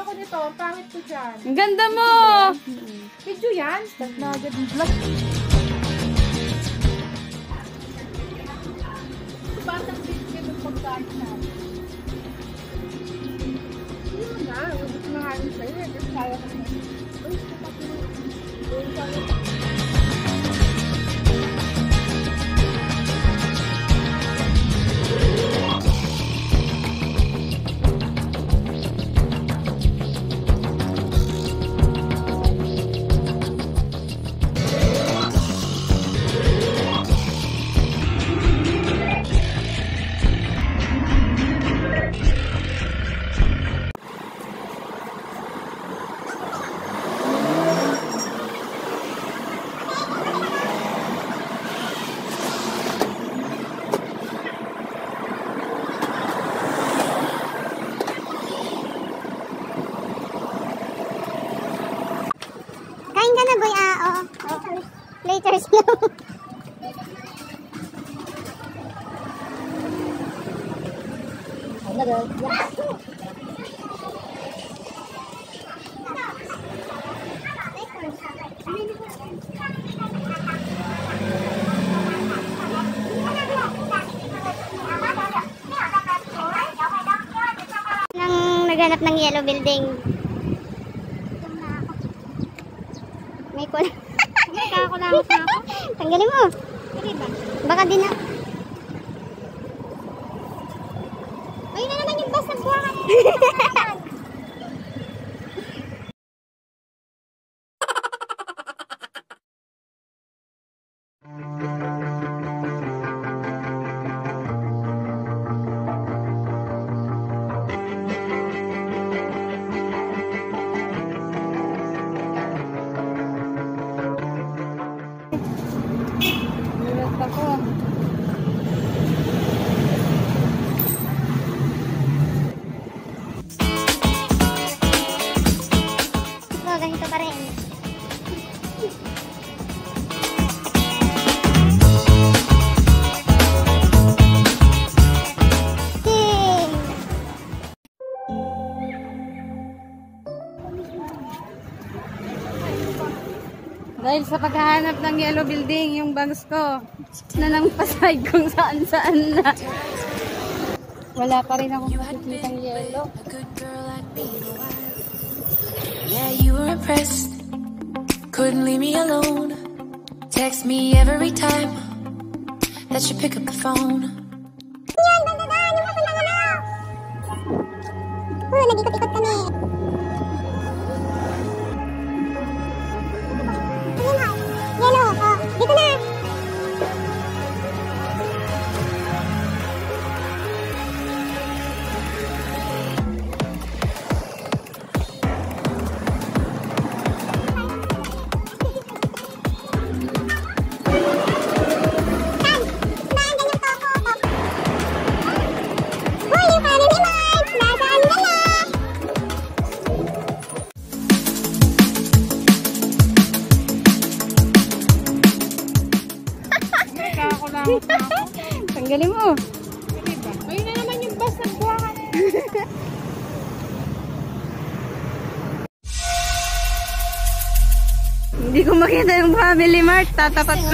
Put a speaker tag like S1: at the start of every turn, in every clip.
S1: ako nito. Pangit ko dyan.
S2: Ang ganda mo!
S1: Video yan? Start na agad yung vlog. Batang video yung pagkain natin. Hindi mo na. Huwag na nga rin sa'yo. Kasi kaya ko na. Uy, kapag mo.
S3: Kain ka na, boy. Oo. Later slow. Naghanap ng yellow building. May kulang. Nagkakakulangot na ako. Tanggalin mo. Baka din na. Ayun na naman yung bus ng buwangan. Ganito pa rin.
S2: Dahil sa paghahanap ng yellow building, yung bags ko na nang pasay kung saan-saan na. Wala pa rin akong makikitang yellow.
S4: Yeah, you were impressed. Couldn't leave me alone. Text me every time that you pick up the phone.
S3: Yan, bandadaan! Yung mapunta na lang! Nag-ikot-ikot kami. Yellow, dito na!
S2: Tanggalin mo.
S1: Ayun na naman yung bus ng buwangan.
S2: Hindi ko makita yung Family Mart. Tatapat ko.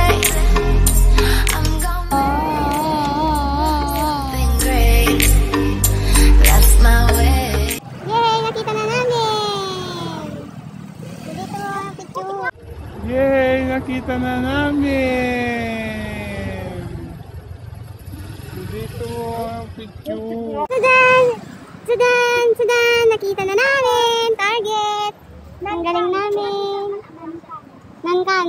S3: Yay! Nakita na namin! Dito ang picture.
S5: Yay! Nakita na namin! Dito ang picture.
S3: Sudan! Sudan! Sudan! Nakita na namin! Target! Ang galing namin! Nankan!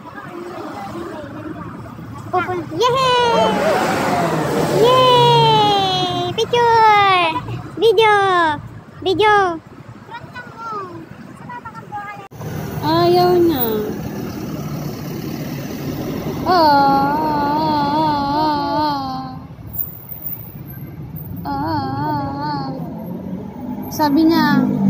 S3: Yay! Yay! Picture! Video! Video!
S2: Ayaw na. Sabi niya,